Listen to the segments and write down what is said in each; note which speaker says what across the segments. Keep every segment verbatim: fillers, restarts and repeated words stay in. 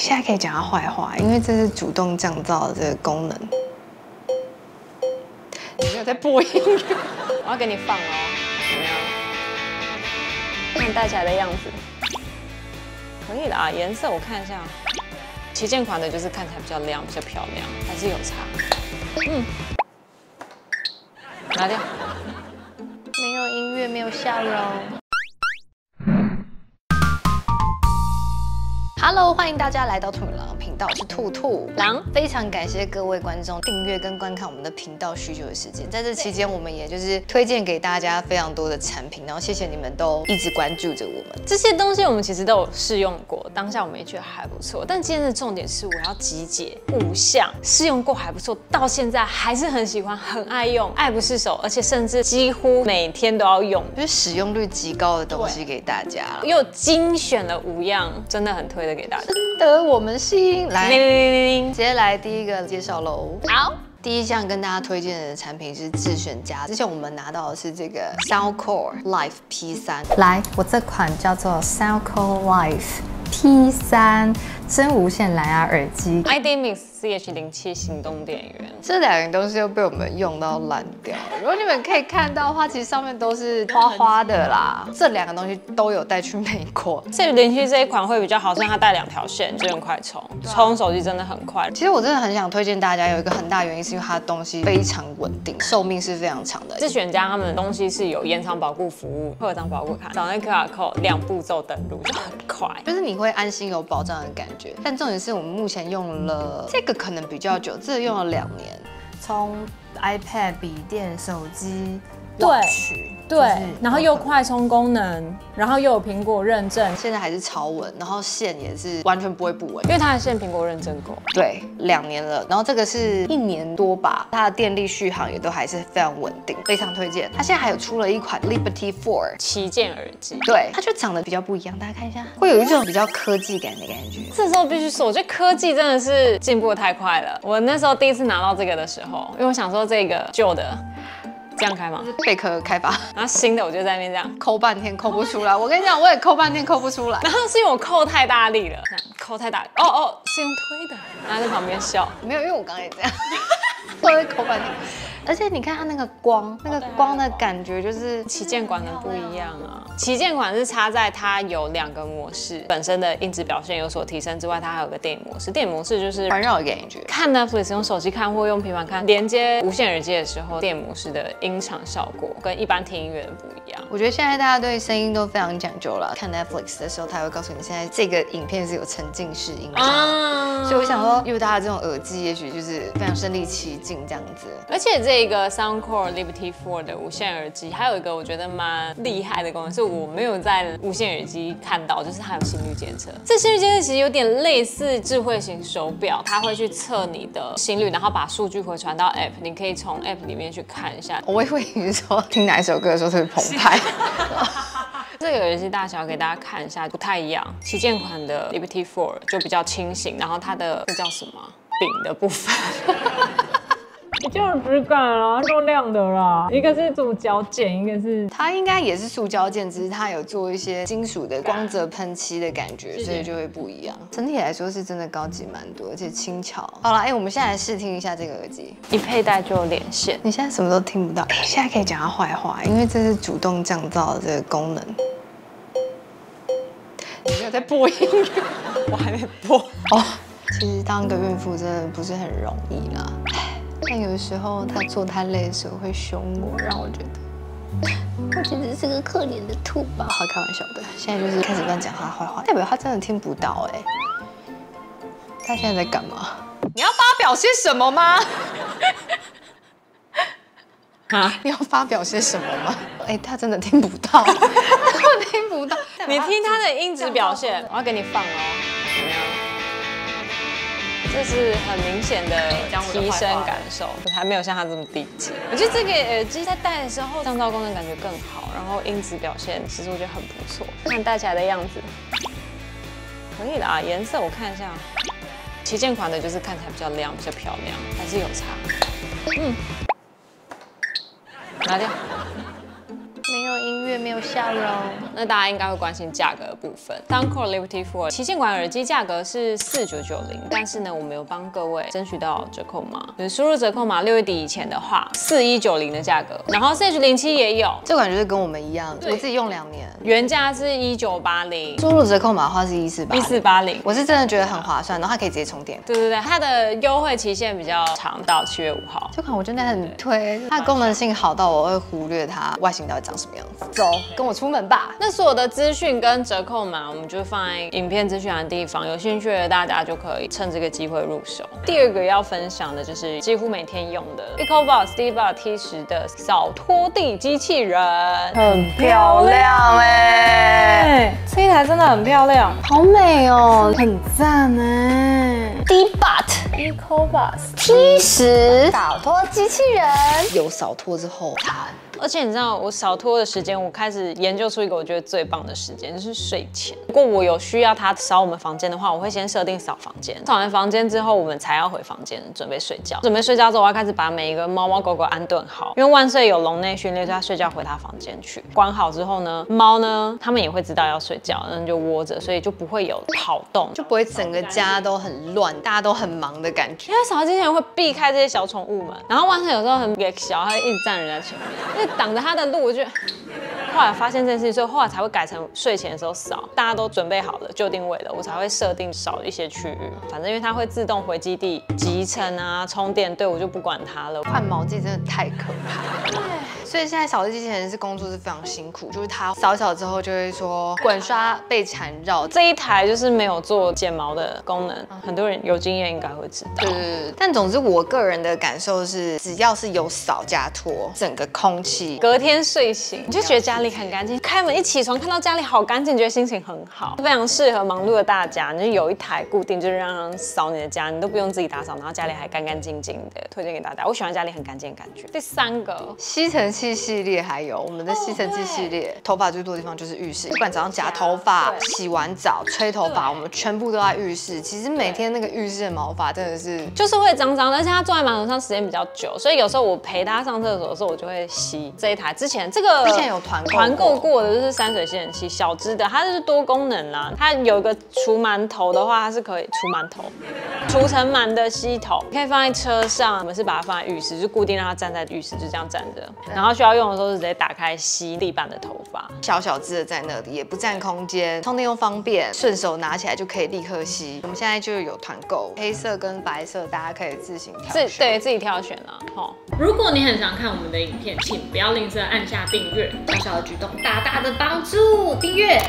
Speaker 1: 现在可以讲他坏话，因为这是主动降噪的这个功能。你没有在播音乐，
Speaker 2: 我要给你放哦，怎么样？看戴起来的样子，可以啦。颜色我看一下，旗舰款的就是看起来比较亮，比较漂亮，还是有差。嗯，拿掉。
Speaker 1: 没有音乐，没有笑容。Hello， 欢迎大家来到兔女郎频道，我是兔兔
Speaker 2: 狼。
Speaker 1: 非常感谢各位观众订阅跟观看我们的频道许久的时间，在这期间，我们也就是推荐给大家非常多的产品，然后谢谢你们都一直关注着我们。
Speaker 2: 这些东西我们其实都有试用过，当下我们也觉得还不错。但今天的重点是我要集结五项试用过还不错，到现在还是很喜欢、很爱用、爱不释手，而且甚至几乎每天都要用，
Speaker 1: 就是使用率极高的东西给大家了。
Speaker 2: 又精选了五样，真的很推的给大家。
Speaker 1: 得我们心来，
Speaker 2: 铃铃铃铃铃，
Speaker 1: 直接来第一个介绍喽。
Speaker 2: 好。
Speaker 1: 第一项跟大家推荐的产品是智选家，之前我们拿到的是这个 Soundcore Life P 三。来，我这款叫做 Soundcore Life P 三真无线蓝牙耳机
Speaker 2: I D Mix C H 零七行动电源，
Speaker 1: 这两个东西又被我们用到烂掉了。如果你们可以看到的话，其实上面都是花花的啦。这两个东西都有带去美国。
Speaker 2: C H 零七这一款会比较好，是它带两条线，就很快充，充手机真的很快。
Speaker 1: 其实我真的很想推荐大家，有一个很大原因是因为它的东西非常稳定，寿命是非常长的。
Speaker 2: 智选家他们的东西是有延长保固服务，会有张保固卡，扫那 Q R code 两步骤登录就很快，
Speaker 1: 就是你会安心有保障的感觉。但重点是我们目前用了这个可能比较久，这个用了两年，从 iPad、笔电、手机，
Speaker 3: 对。对，
Speaker 1: 就是、
Speaker 3: 然后又快充功能，然后又有苹果认证，
Speaker 1: 现在还是超稳，然后线也是完全不会不稳，
Speaker 2: 因为它的线苹果认证过。
Speaker 1: 对，两年了，然后这个是一年多吧，它的电力续航也都还是非常稳定，非常推荐。它现在还有出了一款 Liberty Four
Speaker 2: 旗舰耳机，
Speaker 1: 对，它就长得比较不一样，大家看一下，会有一种比较科技感的感觉。
Speaker 2: 这时候必须说，我觉得科技真的是进步的太快了。我那时候第一次拿到这个的时候，因为我想说这个旧的。这样开吗？
Speaker 1: 贝壳开发，
Speaker 2: 然后新的我就在那边这样
Speaker 1: 抠半天抠不出来。我跟你讲，我也抠半天抠不出来。
Speaker 2: 然后是因为我抠太大力了，抠太大力，哦哦，是用推的，然后在旁边笑。
Speaker 1: 没有，因为我刚刚也这样，我会抠半天。而且你看它那个光，那个光的感觉就是
Speaker 2: 旗舰款的不一样啊。旗舰款是插在它有两个模式，本身的音质表现有所提升之外，它还有个电影模式。电影模式就是
Speaker 1: 环绕的感觉。
Speaker 2: 看 Netflix 用手机看或用平板看，连接无线耳机的时候，电影模式的音场效果跟一般听音乐的不一样。
Speaker 1: 我觉得现在大家对声音都非常讲究了。看 Netflix 的时候，它会告诉你现在这个影片是有沉浸式音效，啊、所以我想说，因为大家这种耳机，也许就是非常身临其境这样子。
Speaker 2: 而且这个 Soundcore Liberty Four 的无线耳机，还有一个我觉得蛮厉害的功能，是我没有在无线耳机看到，就是它有心率监测。这心率监测其实有点类似智慧型手表，它会去测你的心率，然后把数据回传到 App， 你可以从 App 里面去看一下。
Speaker 1: 我以为你是说听哪一首歌的时候特别澎湃。
Speaker 2: 这个耳机大小给大家看一下，不太一样。旗舰款的 Liberty Four 就比较轻型，然后它的这叫什么柄的部分。
Speaker 3: 就有质感啊，都亮的啦。一个是塑胶件，一个是
Speaker 1: 它应该也是塑胶件，只是它有做一些金属的光泽喷漆的感觉，所以就会不一样。整体来说是真的高级蛮多，而且轻巧。好了，哎、欸，我们现在来试听一下这个耳机，
Speaker 2: 一佩戴就有连线。
Speaker 1: 你现在什么都听不到，哎、欸，现在可以讲它坏话，因为这是主动降噪的这个功能。你没有在播音乐，
Speaker 2: 我还没播
Speaker 1: 哦。其实当个孕妇真的不是很容易啦。但有的时候他做太累的时候会凶我，让我觉得我其实是个可怜的兔宝。好，开玩笑的，现在就是开始乱讲他坏话，代表他真的听不到哎、欸。他现在在干嘛？你要发表些什么吗？啊？你要发表些什么吗？哎、欸，他真的听不到，我听不到。
Speaker 2: 你听他的音质表现，我要给你放哦，怎么样？这是很明显的提升感受，还没有像它这么低级。我觉得这个耳机在戴的时候，降噪功能感觉更好，然后音质表现其实我觉得很不错。看戴起来的样子，可以啦。颜色我看一下，旗舰款的就是看起来比较亮，比较漂亮，还是有差。嗯，拿掉。
Speaker 1: 没有音乐。 月没有笑容。
Speaker 2: 那大家应该会关心价格的部分。Soundcore Liberty Four 旗舰款耳机价格是四九九零，但是呢，我们有帮各位争取到折扣码，就是输入折扣码六月底以前的话，四一九零的价格。然后 Sage 零七也有，
Speaker 1: 这款就是跟我们一样，我自己用两年，
Speaker 2: 原价是一九八零，
Speaker 1: 输入折扣码的话是一四八
Speaker 2: 一四八零。
Speaker 1: 我是真的觉得很划算，然后它可以直接充电。
Speaker 2: 对对对，它的优惠期限比较长，到七月五号。
Speaker 1: 这款我真的很推，它的功能性好到我会忽略它外形到底长什么样子。走，跟我出门吧。
Speaker 2: 那所有的资讯跟折扣码，我们就放在影片资讯栏的地方，有兴趣的大家就可以趁这个机会入手。第二个要分享的就是几乎每天用的 EcoBoss Diva T 十的扫拖地机器人，
Speaker 1: 很漂亮哎，
Speaker 2: 这一台真的很漂亮，
Speaker 1: 好美哦，很赞哎。Dbot
Speaker 2: EcoBoss
Speaker 1: T 十扫拖机器人，有扫拖之后它。
Speaker 2: 而且你知道，我扫拖的时间，我开始研究出一个我觉得最棒的时间，就是睡前。如果我有需要它扫我们房间的话，我会先设定扫房间。扫完房间之后，我们才要回房间准备睡觉。准备睡觉之后，我要开始把每一个猫猫狗狗安顿好，因为万岁有笼内训练，所以它睡觉回它房间去。关好之后呢，猫呢，它们也会知道要睡觉，那就窝着，所以就不会有跑动，
Speaker 1: 就不会整个家都很乱，大家都很忙的感觉。
Speaker 2: 因为扫机器人会避开这些小宠物们，然后万岁有时候很给小，他会一直站人家前面，因为挡着他的路，我就后来发现这件事情，所以后来才会改成睡前的时候扫，大家都准备好了就定位了，我才会设定少一些区域。反正因为它会自动回基地集成啊、充电，对我就不管它了。
Speaker 1: 换毛巾真的太可怕了，所以现在扫地机器人是工作是非常辛苦，就是它扫一扫之后就会说滚刷被缠绕。
Speaker 2: 这一台就是没有做剪毛的功能，很多人有经验应该会知道。
Speaker 1: 对对对，但总之我个人的感受是，只要是有扫加拖，整个空气
Speaker 2: 隔天睡醒你就觉得家里很干净，开门一起床看到家里好干净，觉得心情很好，非常适合忙碌的大家。你就有一台固定，就是让人扫你的家，你都不用自己打扫，然后家里还干干净净的，推荐给大家。我喜欢家里很干净的感觉。第三个
Speaker 1: 吸尘器系列，还有我们的吸尘器系列，头发最多的地方就是浴室，不管早上夹头发、洗完澡、吹头发，我们全部都在浴室。其实每天那个浴室的毛发真的是
Speaker 2: 就是会脏脏的，而且它坐在马桶上时间比较久，所以有时候我陪它上厕所的时候，我就会吸这一台。之前这个
Speaker 1: 之前有团购
Speaker 2: 团购过的就是山水吸尘器，小支的，它就是多功能啦。它有一个除螨头的话，它是可以除螨头，除尘螨的吸头，可以放在车上。我们是把它放在浴室，就固定让它站在浴室，就这样站着。然后需要用的时候是直接打开吸地板的头发，
Speaker 1: 小小支的在那里，也不占空间，充电又方便，顺手拿起来就可以立刻吸。我们现在就有团购，黑色跟白色，大家可以自行挑选，
Speaker 2: 自对自己挑选啦。吼，
Speaker 3: 如果你很常看我们的影片，请不要吝啬按下订阅，小小的举动大大的帮助。订阅。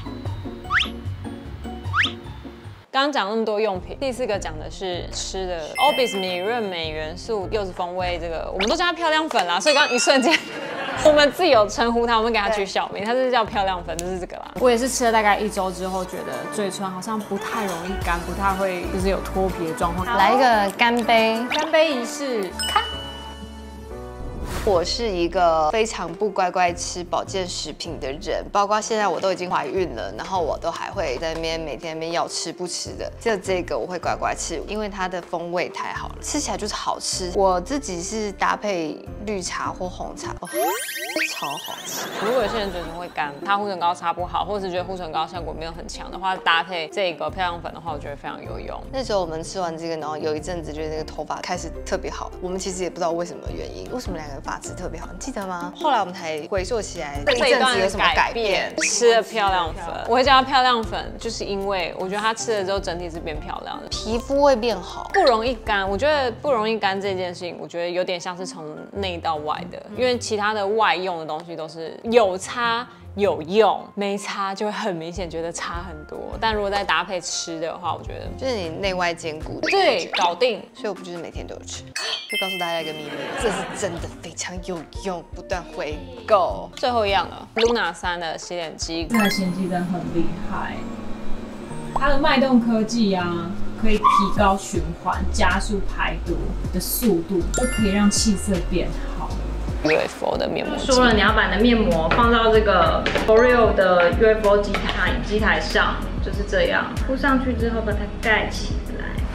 Speaker 2: 刚刚讲那么多用品，第四个讲的是吃的 ，Orbis 米润美元素柚子风味，这个我们都叫它漂亮粉啦，所以刚刚一瞬间，我们自己有称呼它，我们给它取小名，它是叫漂亮粉，就是这个啦。
Speaker 3: 我也是吃了大概一周之后，觉得嘴唇好像不太容易干，不太会就是有脱皮的状况。
Speaker 1: 来一个干杯，
Speaker 3: 干杯仪式，看。
Speaker 1: 我是一个非常不乖乖吃保健食品的人，包括现在我都已经怀孕了，然后我都还会在那边每天那边要吃不吃的，只有这个我会乖乖吃，因为它的风味太好了，吃起来就是好吃。我自己是搭配绿茶或红茶，哦，超好吃。
Speaker 2: 如果有些人嘴唇会干，擦护唇膏擦不好，或者是觉得护唇膏效果没有很强的话，搭配这个漂亮粉的话，我觉得非常有用。
Speaker 1: 那时候我们吃完这个，然后有一阵子觉得那个头发开始特别好，我们其实也不知道为什么原因，为什么两个发质特别好，你记得吗？后来我们才回溯起来这一阵子有什么改变。
Speaker 2: 吃了漂亮粉，我会叫它漂亮粉，就是因为我觉得它吃了之后整体是变漂亮的，
Speaker 1: 皮肤会变好，
Speaker 2: 不容易干。我觉得不容易干这件事情，我觉得有点像是从内到外的，因为其他的外用的东西都是有擦有用，没擦就会很明显觉得差很多。但如果再搭配吃的话，我觉得
Speaker 1: 就是你内外兼顾的，
Speaker 2: 对，搞定。
Speaker 1: 所以我不就是每天都有吃。就告诉大家一个秘密，这是真的非常有用，不断回购。
Speaker 2: 最后一样了 ，Luna 三的洗脸机，
Speaker 3: 这台洗脸机真的很厉害，它的脉动科技啊，可以提高循环、加速排毒的速度，就可以让气色变好。
Speaker 2: U F O 的面膜机，
Speaker 3: 说了你要把你的面膜放到这个 Oreo 的 U F O 机台机台上，就是这样，铺上去之后把它盖起来。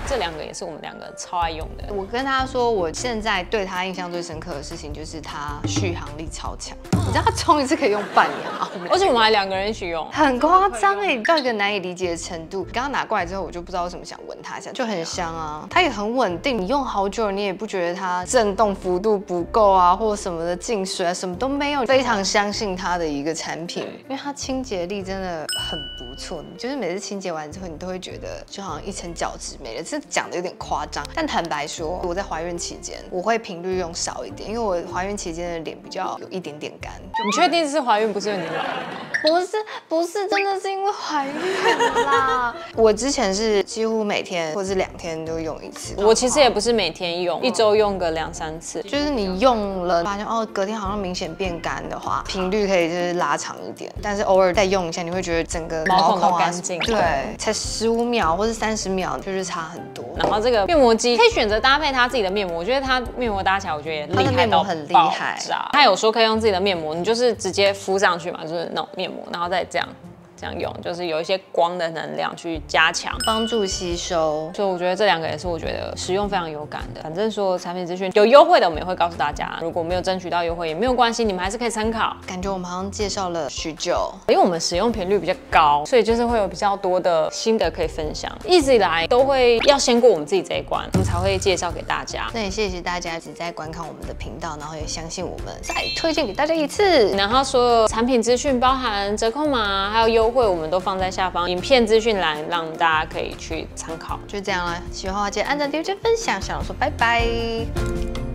Speaker 2: 这两个也是我们两个超爱用的。
Speaker 1: 我跟他说，我现在对他印象最深刻的事情就是他续航力超强。你知道他充一次可以用半年吗？
Speaker 2: 而且我们还两个人一起用，
Speaker 1: 很夸张哎，到一个难以理解的程度。刚刚拿过来之后，我就不知道为什么想闻它一下，就很香啊。它也很稳定，你用好久，你也不觉得它震动幅度不够啊，或者什么的进水啊，什么都没有。非常相信它的一个产品，因为它清洁力真的很不错。就是每次清洁完之后，你都会觉得就好像一层角质没了。这讲的有点夸张，但坦白说，我在怀孕期间，我会频率用少一点，因为我怀孕期间的脸比较有一点点干。
Speaker 2: 你确定是怀孕不是因为你老？
Speaker 1: 不是不是，真的是因为怀孕啦。我之前是几乎每天或是两天都用一次。
Speaker 2: 我其实也不是每天用，一周用个两三次。
Speaker 1: 就是你用了发现哦，隔天好像明显变干的话，频率可以就是拉长一点。但是偶尔再用一下，你会觉得整个
Speaker 2: 毛孔都干净。
Speaker 1: 对，才十五秒或是三十秒，就是差很多。
Speaker 2: 然后这个面膜机可以选择搭配它自己的面膜，我觉得它面膜搭起来，我觉得也厉害到
Speaker 1: 很厉害。
Speaker 2: 它有说可以用自己的面膜，你就是直接敷上去嘛，就是那种面膜，然后再这样。这样用就是有一些光的能量去加强，
Speaker 1: 帮助吸收，
Speaker 2: 所以我觉得这两个也是我觉得使用非常有感的。反正说产品资讯有优惠的，我们也会告诉大家。如果没有争取到优惠也没有关系，你们还是可以参考。
Speaker 1: 感觉我们好像介绍了许久，
Speaker 2: 因为我们使用频率比较高，所以就是会有比较多的心得可以分享。一直以来都会要先过我们自己这一关，我们才会介绍给大家。
Speaker 1: 那也谢谢大家一直在观看我们的频道，然后也相信我们，再推荐给大家一次。
Speaker 2: 然后所有产品资讯包含折扣码还有优惠，我们都放在下方影片资讯栏，让大家可以去参考。
Speaker 1: 就这样了，喜欢的话记得按赞、订阅、分享。小老说拜拜。